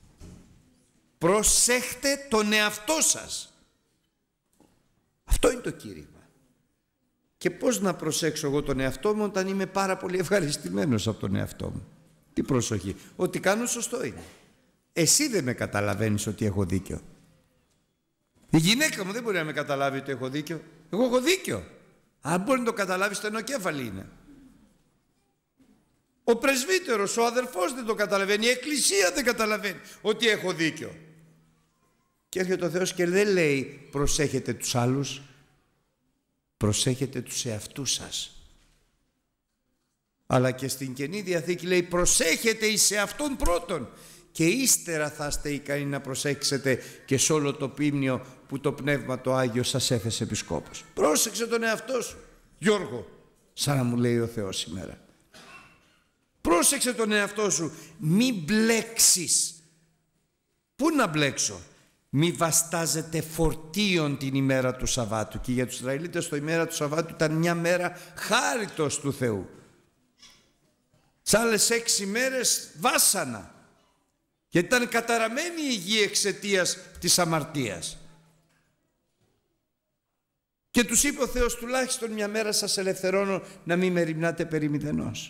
Προσέχτε τον εαυτό σας. Αυτό είναι το κήρυγμα. Και πώς να προσέξω εγώ τον εαυτό μου όταν είμαι πάρα πολύ ευχαριστημένος από τον εαυτό μου? Τι προσοχή? Ότι κάνω σωστό είναι. Εσύ δεν με καταλαβαίνεις ότι έχω δίκιο. Η γυναίκα μου δεν μπορεί να με καταλάβει ότι έχω δίκιο. Εγώ έχω δίκιο. Αν μπορεί να το καταλάβει, στενοκέφαλη είναι. Ο πρεσβύτερος, ο αδερφός δεν το καταλαβαίνει, η εκκλησία δεν καταλαβαίνει ότι έχω δίκιο. Και έρχεται ο Θεός και δεν λέει προσέχετε τους άλλους, προσέχετε τους εαυτούς σας. Αλλά και στην Καινή Διαθήκη λέει προσέχετε εις εαυτόν πρώτον και ύστερα θα είστε ικανοί να προσέξετε και σε όλο το πίμνιο που το Πνεύμα το Άγιο σας έθεσε επισκόπος. Πρόσεξε τον εαυτό σου, Γιώργο, σαν να μου λέει ο Θεός σήμερα. Πρόσεξε τον εαυτό σου, μη μπλέξεις. Πού να μπλέξω? Μη βαστάζετε φορτίων την ημέρα του Σαββάτου. Και για τους Ισραηλίτες το ημέρα του Σαββάτου ήταν μια μέρα χάριτος του Θεού. Σ' άλλες 6 μέρες βάσανα. Γιατί ήταν καταραμένη η γη εξαιτίας της αμαρτίας. Και τους είπε ο Θεός τουλάχιστον μια μέρα σας ελευθερώνω να μην μεριμνάτε περί μηδενός.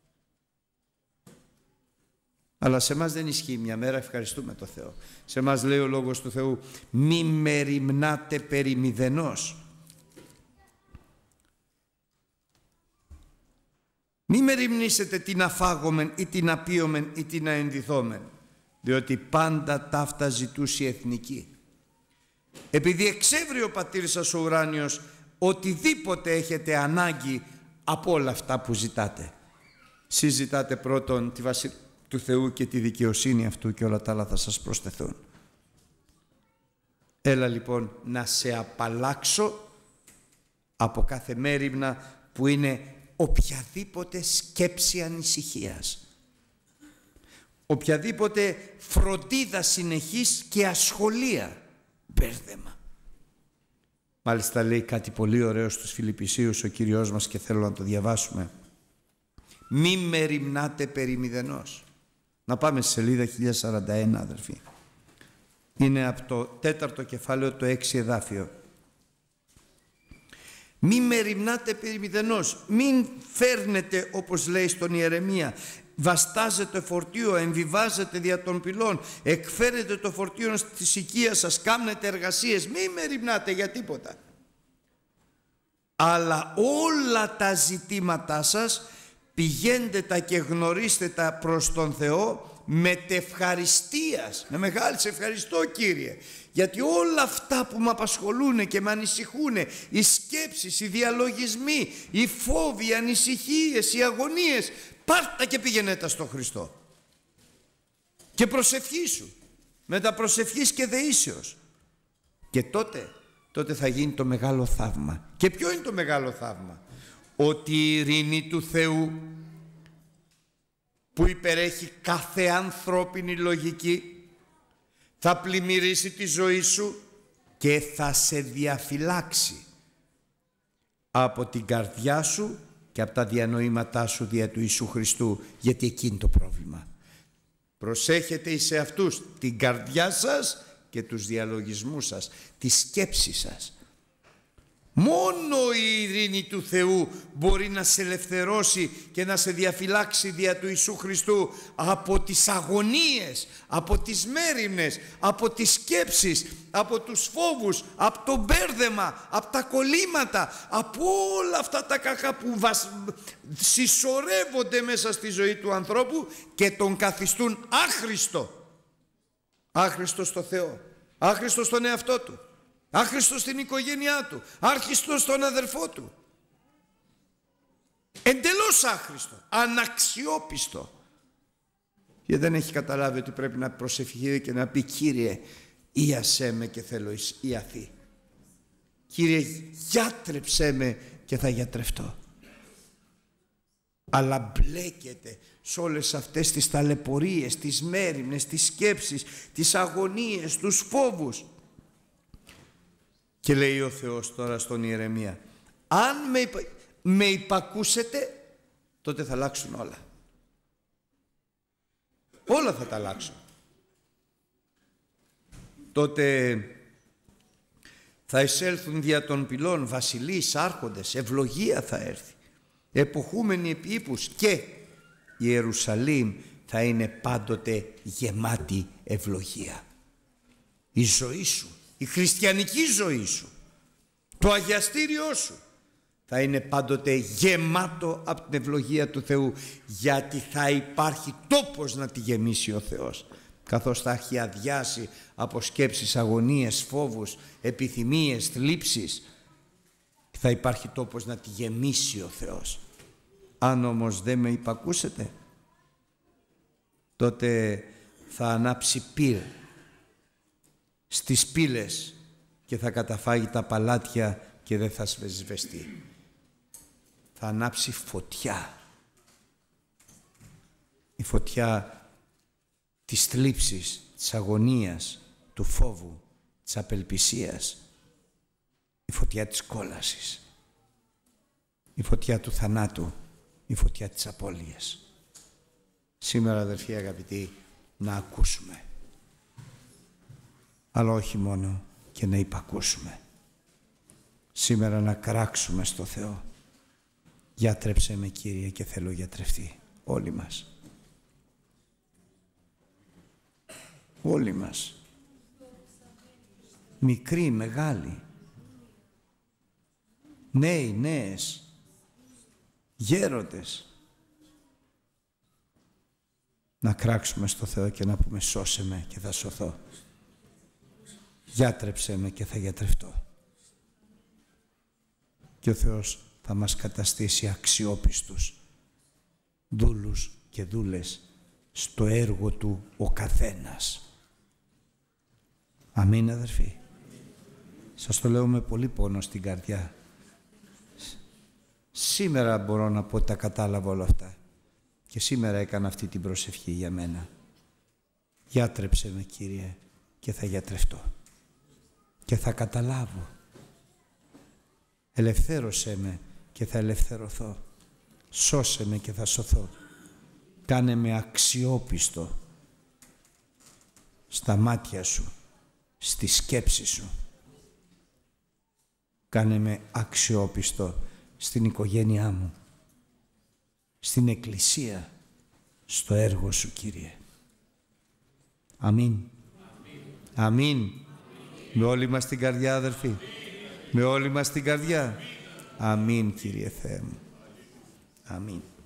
Αλλά σε εμάς δεν ισχύει μια μέρα, ευχαριστούμε το Θεό. Σε εμάς λέει ο Λόγος του Θεού μη μεριμνάτε περί μηδενός. Μη μεριμνήσετε την αφάγομεν ή την απίομεν ή την αενδυθόμεν, διότι πάντα ταύτα ζητούσε η εθνική. Επειδή εξεύρει ο πατήρ σας ο ουράνιος οτιδήποτε έχετε ανάγκη από όλα αυτά που ζητάτε. Συζητάτε πρώτον τη βασιλεία του Θεού και τη δικαιοσύνη αυτού και όλα τα άλλα θα σας προσθεθούν. Έλα λοιπόν να σε απαλλάξω από κάθε μέριμνα που είναι οποιαδήποτε σκέψη ανησυχίας, οποιαδήποτε φροντίδα συνεχής και ασχολία, μπέρδεμα. Μάλιστα λέει κάτι πολύ ωραίο στους Φιλιππισίους ο Κυριός μας και θέλω να το διαβάσουμε. Μη μεριμνάτε περί μηδενός. Να πάμε στη σελίδα 1041 αδερφοί. Είναι από το 4ο κεφάλαιο το 6 εδάφιο. Μη μεριμνάτε περί μηδενός. Μην φέρνετε όπως λέει στον Ιερεμία. Βαστάζετε φορτίο, εμβιβάζετε δια των πυλών, εκφέρετε το φορτίο στις οικία σας, κάμνετε εργασίες. Μη μεριμνάτε για τίποτα. Αλλά όλα τα ζητήματά σας πηγαίνετε τα και γνωρίστε τα προς τον Θεό με τευχαριστίας. Με μεγάλη σε ευχαριστώ Κύριε, γιατί όλα αυτά που με απασχολούν και με ανησυχούν, οι σκέψεις, οι διαλογισμοί, οι φόβοι, οι ανησυχίες, οι αγωνίες, πάρτα και πήγαινε στον Χριστό. Και προσευχήσου, με τα προσευχής και δεήσεως. Και τότε θα γίνει το μεγάλο θαύμα. Και ποιο είναι το μεγάλο θαύμα? Ότι η ειρήνη του Θεού που υπερέχει κάθε ανθρώπινη λογική θα πλημμυρίσει τη ζωή σου και θα σε διαφυλάξει από την καρδιά σου και από τα διανοήματά σου δια του Ιησού Χριστού, γιατί εκεί είναι το πρόβλημα. Προσέχετε εις εαυτούς, την καρδιά σας και τους διαλογισμούς σας, τη σκέψη σας. Μόνο η ειρήνη του Θεού μπορεί να σε ελευθερώσει και να σε διαφυλάξει δια του Ιησού Χριστού από τις αγωνίες, από τις μέριμνες, από τις σκέψεις, από τους φόβους, από το μπέρδεμα, από τα κολλήματα, από όλα αυτά τα κακά που συσσωρεύονται μέσα στη ζωή του ανθρώπου και τον καθιστούν άχρηστο. Άχρηστο στο Θεό, άχρηστο στον εαυτό του, άχρηστο στην οικογένειά του, άχρηστο στον αδερφό του. Εντελώς άχρηστο, αναξιόπιστο. Και δεν έχει καταλάβει ότι πρέπει να προσευχηθεί και να πει: Κύριε, ίασέ με και θέλω ιαθεί. Κύριε, γιάτρεψέ με και θα γιατρευτώ. Αλλά μπλέκεται σε όλες αυτές τις ταλαιπωρίες, τις μέριμνες, τις σκέψεις, τις αγωνίες, τους φόβους. Και λέει ο Θεός τώρα στον Ιερεμία: αν με υπακούσετε, τότε θα αλλάξουν όλα. Όλα θα τα αλλάξουν. Τότε θα εισέλθουν δια των πυλών βασιλείς, άρχοντες, ευλογία θα έρθει, εποχούμενοι επί ύπους, και η Ιερουσαλήμ θα είναι πάντοτε γεμάτη ευλογία. Η ζωή σου, η χριστιανική ζωή σου, το αγιαστήριό σου θα είναι πάντοτε γεμάτο από την ευλογία του Θεού, γιατί θα υπάρχει τόπος να τη γεμίσει ο Θεός, καθώς θα έχει αδειάσει από σκέψεις, αγωνίες, φόβους, επιθυμίες, θλίψεις. Θα υπάρχει τόπος να τη γεμίσει ο Θεός. Αν όμως δεν με υπακούσετε, τότε θα ανάψει πυρ στις πύλες και θα καταφάγει τα παλάτια και δεν θα σβεστεί. Θα ανάψει φωτιά. Η φωτιά της θλίψης, της αγωνίας, του φόβου, της απελπισίας. Η φωτιά της κόλασης. Η φωτιά του θανάτου. Η φωτιά της απώλειας. Σήμερα, αδερφοί αγαπητοί, να ακούσουμε. Αλλά όχι μόνο, και να υπακούσουμε. Σήμερα να κράξουμε στο Θεό. Γιατρέψε με, Κύριε, και θέλω γιατρευτεί. Όλοι μας. Όλοι μας. Μικροί, μεγάλοι. Νέοι, νέες. Γέροντες. Να κράξουμε στο Θεό και να πούμε: σώσε με και θα σωθώ. Γιάτρεψέ με και θα γιατρευτώ. Και ο Θεός θα μας καταστήσει αξιόπιστους δούλους και δούλες στο έργο Του ο καθένας. Αμήν, αδερφοί. Σας το λέω με πολύ πόνο στην καρδιά. Σήμερα μπορώ να πω ότι τα κατάλαβα όλα αυτά. Και σήμερα έκανα αυτή την προσευχή για μένα. Γιάτρεψε με, Κύριε, και θα γιατρευτώ. Και θα καταλάβω. Ελευθέρωσέ με και θα ελευθερωθώ. Σώσε με και θα σωθώ. Κάνε με αξιόπιστο στα μάτια Σου, στη σκέψη Σου. Κάνε με αξιόπιστο στην οικογένειά μου, στην εκκλησία, στο έργο Σου, Κύριε. Αμήν. Αμήν. Με όλη μας την καρδιά, αδερφοί. Με όλη μας την καρδιά. Αμήν, Κύριε Θεέ μου. Αμήν.